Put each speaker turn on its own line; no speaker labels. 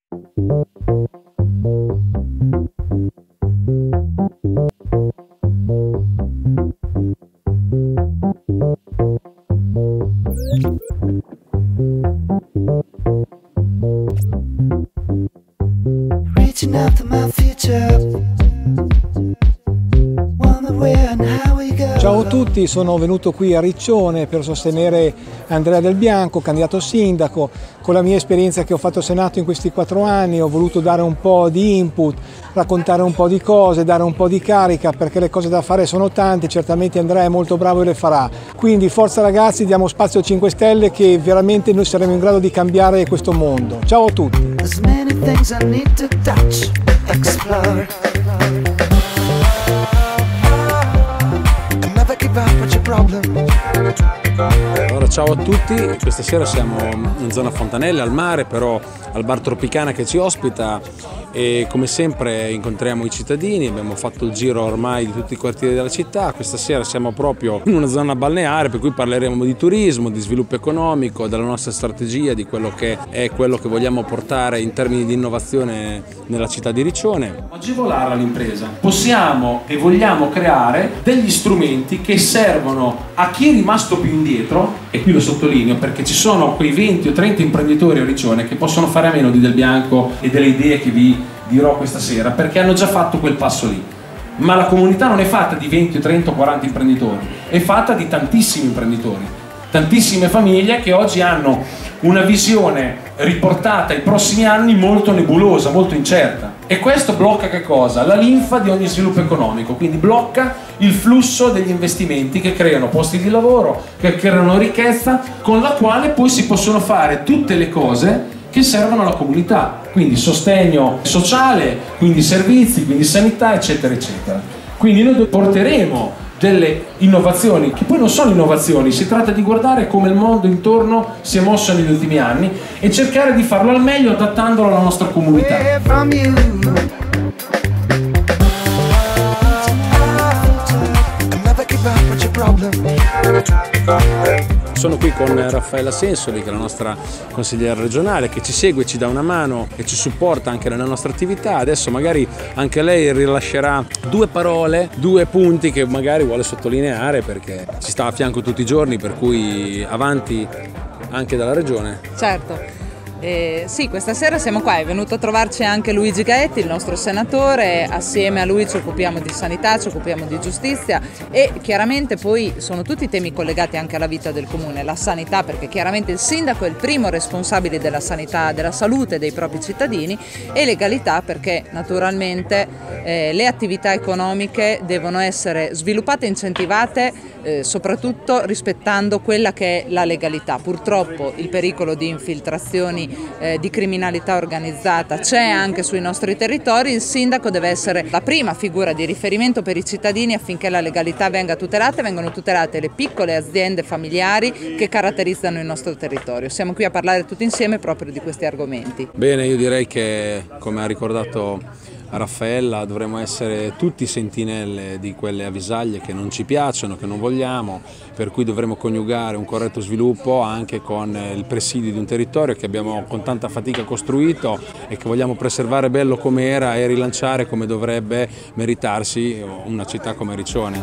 Reaching out to my future.
Ciao a tutti, sono venuto qui a Riccione per sostenere Andrea Del Bianco, candidato sindaco. Con la mia esperienza che ho fatto Senato in questi 4 anni ho voluto dare un po' di input, raccontare un po' di cose, dare un po' di carica, perché le cose da fare sono tante, certamente Andrea è molto bravo e le farà. Quindi forza ragazzi, diamo spazio a 5 Stelle che veramente noi saremo in grado di cambiare questo mondo. Ciao a tutti!
Allora, ciao a tutti, questa sera siamo in zona Fontanelle, al mare, però al bar Tropicana che ci ospita, e come sempre incontriamo i cittadini. Abbiamo fatto il giro ormai di tutti i quartieri della città. Questa sera siamo proprio in una zona balneare, per cui parleremo di turismo, di sviluppo economico, della nostra strategia, di quello che è quello che vogliamo portare in termini di innovazione nella città di Riccione.
Agevolare l'impresa. Possiamo e vogliamo creare degli strumenti che servono a chi è rimasto più indietro, e qui lo sottolineo perché ci sono quei 20 o 30 imprenditori a Riccione che possono fare a meno di Del Bianco e delle idee che vi dirò questa sera, perché hanno già fatto quel passo lì. Ma la comunità non è fatta di 20, 30 o 40 imprenditori, è fatta di tantissimi imprenditori, tantissime famiglie che oggi hanno una visione riportata ai prossimi anni molto nebulosa, molto incerta. E questo blocca che cosa? La linfa di ogni sviluppo economico, quindi blocca il flusso degli investimenti che creano posti di lavoro, che creano ricchezza, con la quale poi si possono fare tutte le cose che servono alla comunità, quindi sostegno sociale, quindi servizi, quindi sanità, eccetera, eccetera. Quindi noi porteremo delle innovazioni, che poi non sono innovazioni, si tratta di guardare come il mondo intorno si è mosso negli ultimi anni e cercare di farlo al meglio adattandolo alla nostra comunità.
Sono qui con Raffaella Sensoli, che è la nostra consigliera regionale, che ci segue, ci dà una mano e ci supporta anche nella nostra attività. Adesso magari anche lei rilascerà 2 parole, 2 punti che magari vuole sottolineare, perché ci sta a fianco tutti i giorni, per cui avanti anche dalla regione.
Certo. Sì, questa sera siamo qua, è venuto a trovarci anche Luigi Gaetti, il nostro senatore. Assieme a lui ci occupiamo di sanità, ci occupiamo di giustizia, e chiaramente poi sono tutti temi collegati anche alla vita del comune. La sanità, perché chiaramente il sindaco è il primo responsabile della sanità, della salute dei propri cittadini, e legalità, perché naturalmente le attività economiche devono essere sviluppate e incentivate soprattutto rispettando quella che è la legalità. Purtroppo il pericolo di infiltrazioni di criminalità organizzata c'è anche sui nostri territori. Il sindaco deve essere la prima figura di riferimento per i cittadini affinché la legalità venga tutelata e vengano tutelate le piccole aziende familiari che caratterizzano il nostro territorio. Siamo qui a parlare tutti insieme proprio di questi argomenti.
Bene, io direi che, come ha ricordato Raffaella, dovremmo essere tutti sentinelle di quelle avvisaglie che non ci piacciono, che non vogliamo, per cui dovremo coniugare un corretto sviluppo anche con il presidio di un territorio che abbiamo con tanta fatica costruito e che vogliamo preservare bello come era e rilanciare come dovrebbe meritarsi una città come Riccione.